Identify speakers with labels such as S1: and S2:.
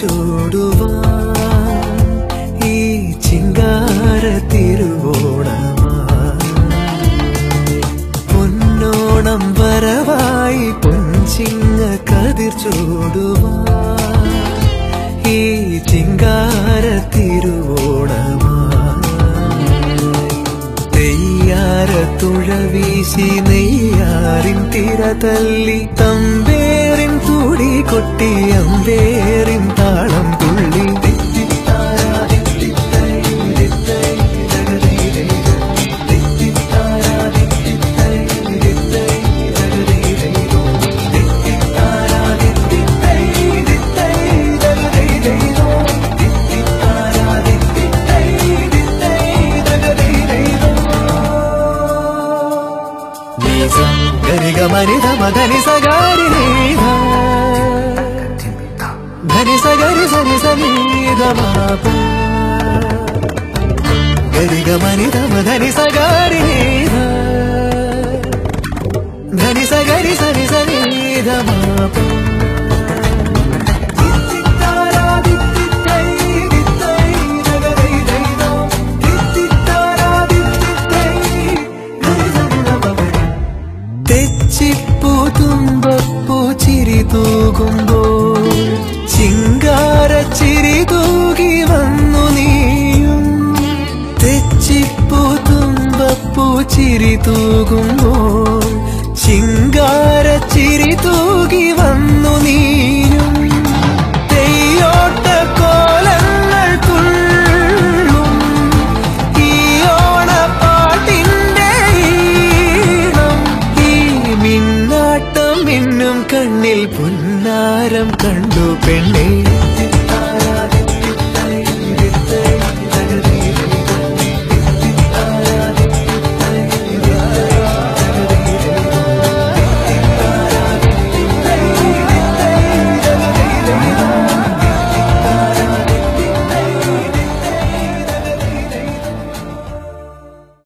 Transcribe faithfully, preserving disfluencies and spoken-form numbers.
S1: ചൂടുവാൻ ഈ ചിങ്കാര തിരുവോണമായി പൊന്നോണം വരവായി പൊൻചിങ്ങ കതിർ ചൂടുവാൻ ഈ ചിങ്കാര തിരുവോണമായി തെയ്യാര തുഴ വീശി നെയ്യാറിൻ തിര തല്ലി തമ്പേറിൻ തുടി കൊട്ടി അമ്പേറിൻ താളം തുള്ളി గరి మదని సగారి ధని సగరి సని సని దమాప గరి గమని ధమ ధని సగారి ధని సగరి సని సని దమాప തുമ്പപ്പൂ ചിരി തൂകുമ്പോൾ ചിങ്കാര ചിരി തൂകി വന്നു നീയും തെച്ചിപ്പൂ തുമ്പപ്പൂ ചിരി തൂകുമ്പോൾ ചിങ്കാര ചിരി തൂകി വന്നു നീയും തെയ്യോട്ട കോലങ്ങൾ തുള്ളും ഈ ഓണപ്പാട്ടിന്റെ ഈണം ഈ മിന്നാട്ടം മിന്നും കണ്ണിൽ പുന്നാരം കണ്ടു പെണ്ണേ